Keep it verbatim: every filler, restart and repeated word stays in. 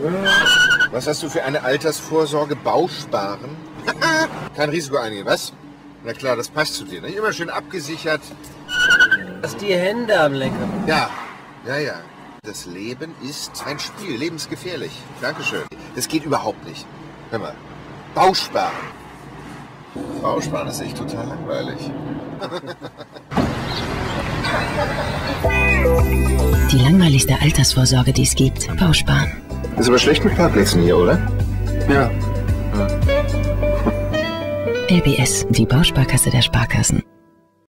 Was hast du für eine Altersvorsorge? Bausparen? Kein Risiko eingehen, was? Na klar, das passt zu dir, ne? Immer schön abgesichert. Lass die Hände am Lenker. Ja, ja, ja. Das Leben ist ein Spiel, lebensgefährlich. Dankeschön. Das geht überhaupt nicht. Hör mal, Bausparen. Bausparen ist echt total langweilig. Die langweiligste Altersvorsorge, die es gibt. Bausparen. Ist aber schlecht mit Parkplätzen hier, oder? Ja. L B S, die Bausparkasse der Sparkassen.